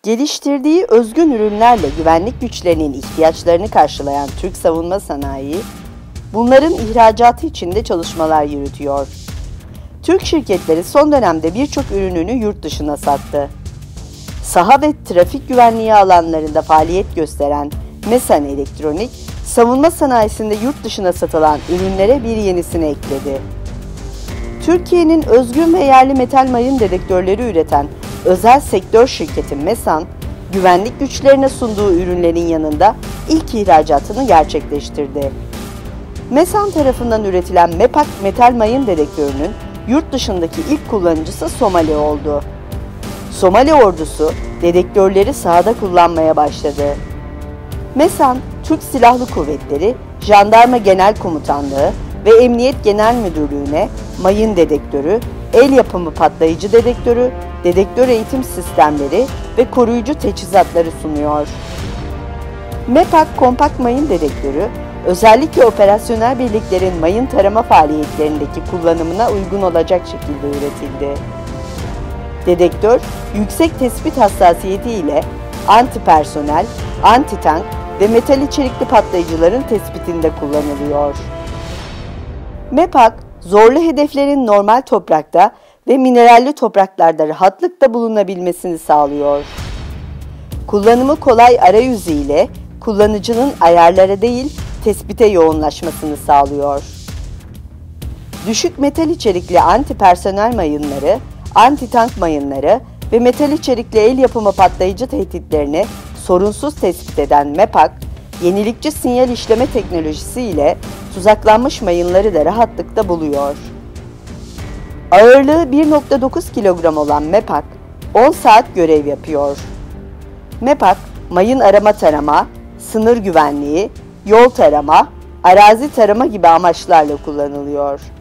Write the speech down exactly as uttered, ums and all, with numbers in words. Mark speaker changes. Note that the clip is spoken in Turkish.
Speaker 1: Geliştirdiği özgün ürünlerle güvenlik güçlerinin ihtiyaçlarını karşılayan Türk savunma sanayi, bunların ihracatı için de çalışmalar yürütüyor. Türk şirketleri son dönemde birçok ürününü yurt dışına sattı. Saha ve trafik güvenliği alanlarında faaliyet gösteren Mesan Elektronik, savunma sanayisinde yurt dışına satılan ürünlere bir yenisini ekledi. Türkiye'nin özgün ve yerli metal mayın dedektörleri üreten özel sektör şirketi Mesan, güvenlik güçlerine sunduğu ürünlerin yanında ilk ihracatını gerçekleştirdi. Mesan tarafından üretilen MEPAK metal mayın dedektörünün yurt dışındaki ilk kullanıcısı Somali oldu. Somali ordusu dedektörleri sahada kullanmaya başladı. Mesan, Türk Silahlı Kuvvetleri, Jandarma Genel Komutanlığı ve Emniyet Genel Müdürlüğü'ne mayın dedektörü, el yapımı patlayıcı dedektörü, dedektör eğitim sistemleri ve koruyucu teçhizatları sunuyor. MEPAK kompakt mayın dedektörü, özellikle operasyonel birliklerin mayın tarama faaliyetlerindeki kullanımına uygun olacak şekilde üretildi. Dedektör, yüksek tespit hassasiyeti ile anti-personel, anti-tank ve metal içerikli patlayıcıların tespitinde kullanılıyor. MEPAK, zorlu hedeflerin normal toprakta ve mineralli topraklarda rahatlıkla bulunabilmesini sağlıyor. Kullanımı kolay arayüzü ile kullanıcının ayarlara değil, tespite yoğunlaşmasını sağlıyor. Düşük metal içerikli anti-personel mayınları, anti-tank mayınları ve metal içerikli el yapımı patlayıcı tehditlerini sorunsuz tespit eden MEPAK, yenilikçi sinyal işleme teknolojisi ile tuzaklanmış mayınları da rahatlıkla buluyor. Ağırlığı bir nokta dokuz kilogram olan MEPAK, on saat görev yapıyor. MEPAK, mayın arama tarama, sınır güvenliği, yol tarama, arazi tarama gibi amaçlarla kullanılıyor.